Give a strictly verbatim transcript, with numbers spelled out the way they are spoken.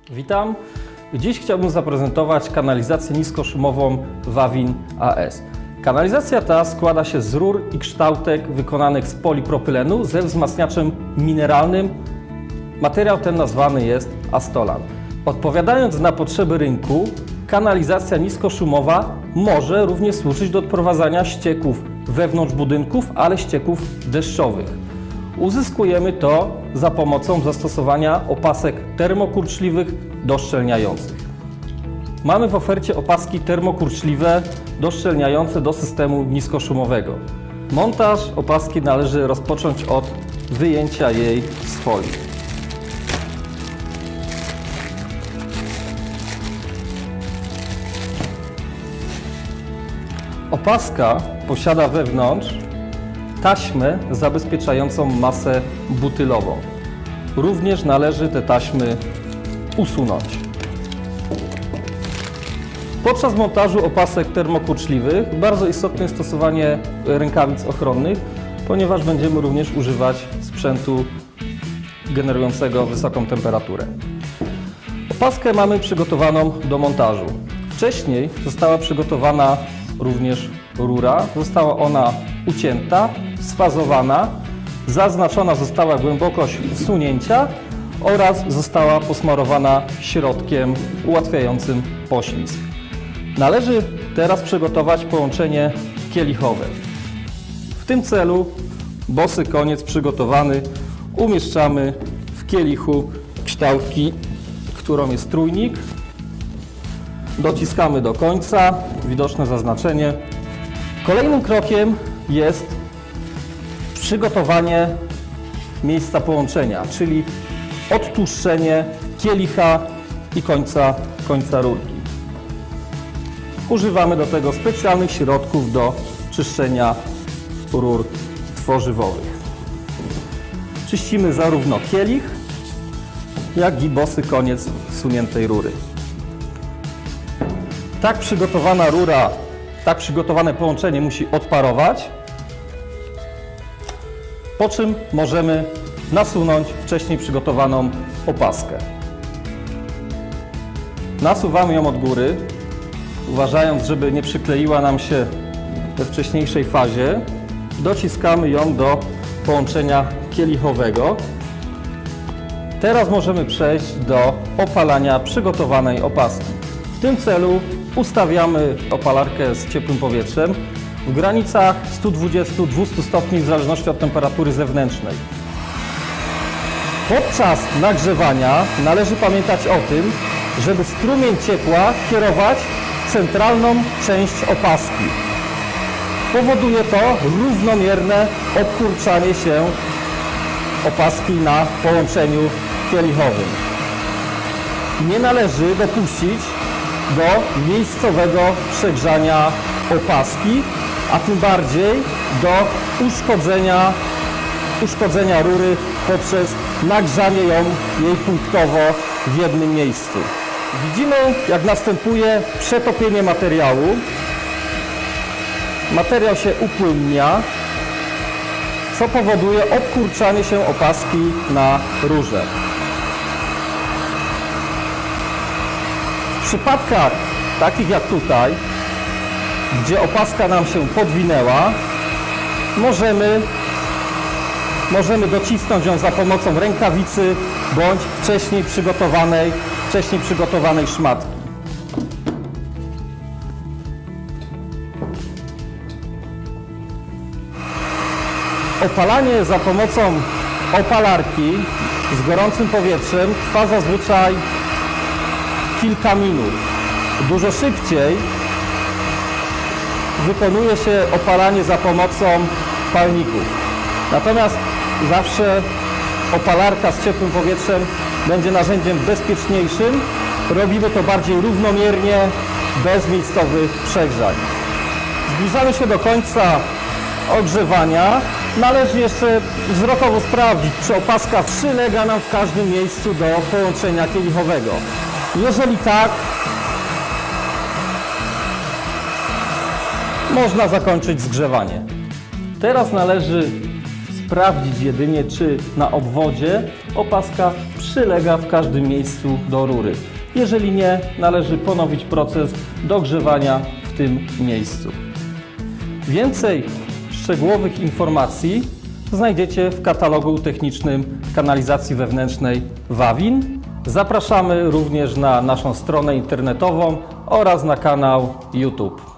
Witam. Dziś chciałbym zaprezentować kanalizację niskoszumową Wawin A S. Kanalizacja ta składa się z rur i kształtek wykonanych z polipropylenu ze wzmacniaczem mineralnym. Materiał ten nazwany jest Astolan. Odpowiadając na potrzeby rynku, kanalizacja niskoszumowa może również służyć do odprowadzania ścieków wewnątrz budynków, ale ścieków deszczowych. Uzyskujemy to za pomocą zastosowania opasek termokurczliwych doszczelniających. Mamy w ofercie opaski termokurczliwe doszczelniające do systemu niskoszumowego. Montaż opaski należy rozpocząć od wyjęcia jej z folii. Opaska posiada wewnątrz taśmę zabezpieczającą masę butylową. Również należy te taśmy usunąć. Podczas montażu opasek termokurczliwych bardzo istotne jest stosowanie rękawic ochronnych, ponieważ będziemy również używać sprzętu generującego wysoką temperaturę. Opaskę mamy przygotowaną do montażu. Wcześniej została przygotowana również rura. Została ona ucięta, sfazowana, zaznaczona została głębokość wsunięcia oraz została posmarowana środkiem ułatwiającym poślizg. Należy teraz przygotować połączenie kielichowe. W tym celu bosy koniec przygotowany umieszczamy w kielichu kształtki, którą jest trójnik. Dociskamy do końca, widoczne zaznaczenie. Kolejnym krokiem jest przygotowanie miejsca połączenia, czyli odtłuszczenie kielicha i końca, końca rurki. Używamy do tego specjalnych środków do czyszczenia rur tworzywowych. Czyścimy zarówno kielich, jak i bosy koniec wsuniętej rury. Tak przygotowana rura, tak przygotowane połączenie musi odparować, po czym możemy nasunąć wcześniej przygotowaną opaskę. Nasuwamy ją od góry, uważając, żeby nie przykleiła nam się we wcześniejszej fazie. Dociskamy ją do połączenia kielichowego. Teraz możemy przejść do opalania przygotowanej opaski. W tym celu ustawiamy opalarkę z ciepłym powietrzem w granicach stu dwudziestu do dwustu stopni w zależności od temperatury zewnętrznej. Podczas nagrzewania należy pamiętać o tym, żeby strumień ciepła kierować w centralną część opaski. Powoduje to równomierne obkurczanie się opaski na połączeniu kielichowym. Nie należy dopuścić do miejscowego przegrzania opaski, a tym bardziej do uszkodzenia, uszkodzenia rury poprzez nagrzanie ją jej punktowo w jednym miejscu. Widzimy, jak następuje przetopienie materiału. Materiał się upłynnia, co powoduje obkurczanie się opaski na rurze. W przypadkach takich jak tutaj, gdzie opaska nam się podwinęła, możemy, możemy docisnąć ją za pomocą rękawicy bądź wcześniej przygotowanej, wcześniej przygotowanej szmatki. Opalanie za pomocą opalarki z gorącym powietrzem trwa zazwyczaj kilka minut. Dużo szybciej wykonuje się opalanie za pomocą palników. Natomiast zawsze opalarka z ciepłym powietrzem będzie narzędziem bezpieczniejszym. Robimy to bardziej równomiernie, bez miejscowych przegrzań. Zbliżamy się do końca ogrzewania. Należy jeszcze wzrokowo sprawdzić, czy opaska przylega nam w każdym miejscu do połączenia kielichowego. Jeżeli tak, można zakończyć zgrzewanie. Teraz należy sprawdzić jedynie, czy na obwodzie opaska przylega w każdym miejscu do rury. Jeżeli nie, należy ponowić proces dogrzewania w tym miejscu. Więcej szczegółowych informacji znajdziecie w katalogu technicznym kanalizacji wewnętrznej Wawin. Zapraszamy również na naszą stronę internetową oraz na kanał YouTube.